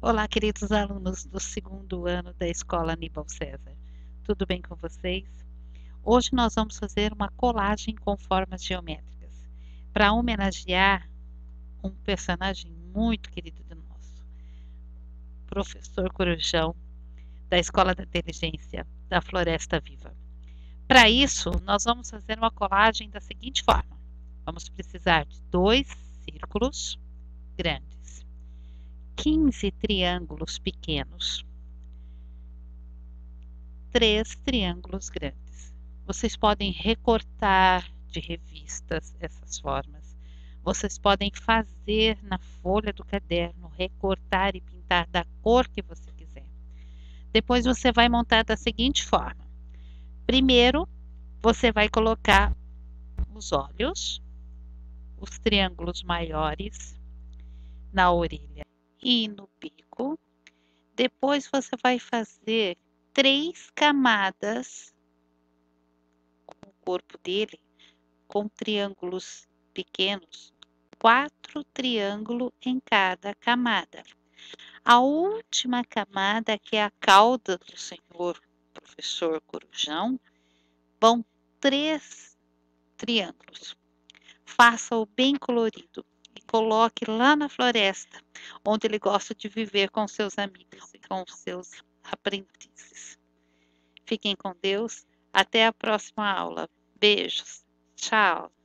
Olá, queridos alunos do segundo ano da Escola Aníbal César. Tudo bem com vocês? Hoje nós vamos fazer uma colagem com formas geométricas para homenagear um personagem muito querido de nosso, professor Corujão, da Escola da Inteligência da Floresta Viva. Para isso, nós vamos fazer uma colagem da seguinte forma: vamos precisar de 2 círculos grandes, 15 triângulos pequenos, 3 triângulos grandes. Vocês podem recortar de revistas essas formas. Vocês podem fazer na folha do caderno, recortar e pintar da cor que você quiser. Depois você vai montar da seguinte forma: primeiro, você vai colocar os olhos, os triângulos maiores na orelha e no bico. Depois você vai fazer 3 camadas com o corpo dele, com triângulos pequenos, 4 triângulos em cada camada. A última camada, que é a cauda do senhor professor Corujão, vão 3 triângulos. Faça-o bem colorido e coloque lá na floresta, onde ele gosta de viver com seus amigos e com seus aprendizes. Fiquem com Deus. Até a próxima aula. Beijos. Tchau.